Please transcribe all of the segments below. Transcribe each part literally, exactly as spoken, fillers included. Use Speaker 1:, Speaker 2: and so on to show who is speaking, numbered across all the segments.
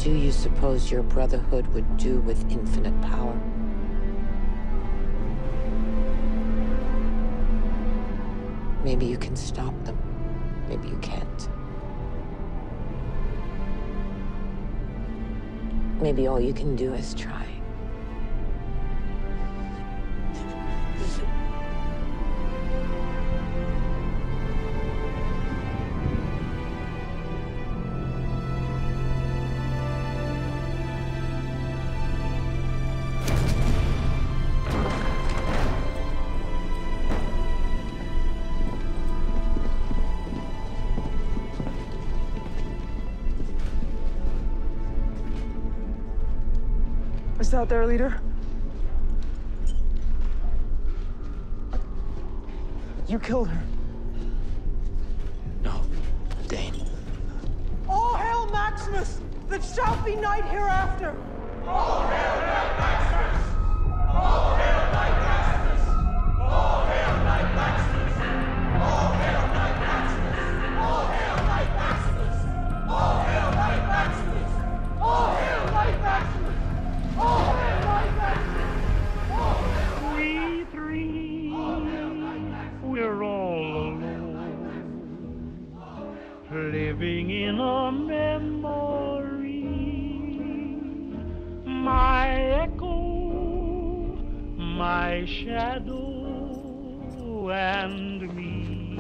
Speaker 1: do you suppose your brotherhood would do with infinite power? Maybe you can stop them. Maybe you can't. Maybe all you can do is try.
Speaker 2: Is that their leader? You killed her.
Speaker 3: No, Dane.
Speaker 2: All hail Maximus, that shall be knight hereafter!
Speaker 4: All hail Knight Maximus! All hail Knight Maximus! All hail Knight Maximus! All hail Knight Maximus! All hail Knight Maximus! All hail Knight Maximus! All hail Knight Maximus! All hail Knight Maximus! All hail
Speaker 5: We three, we're all alone, living in a memory. My echo, my shadow, and me.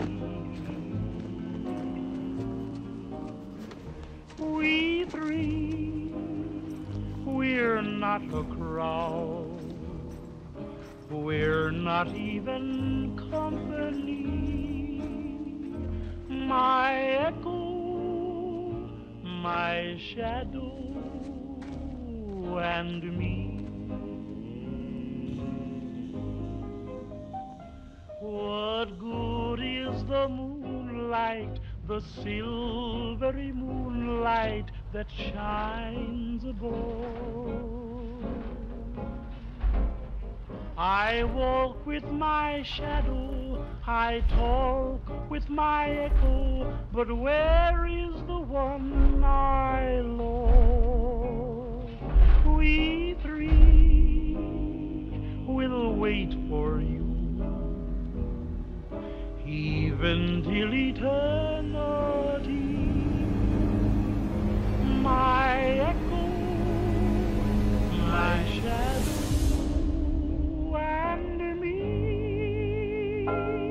Speaker 5: We three, we're not a crowd. We're not even company. My echo, my shadow, and me. What good is the moonlight, the silvery moonlight that shines above? I walk with my shadow, I talk with my echo, but where is the one I love? We three will wait for you, even till eternity. My echo, my shadow, and me.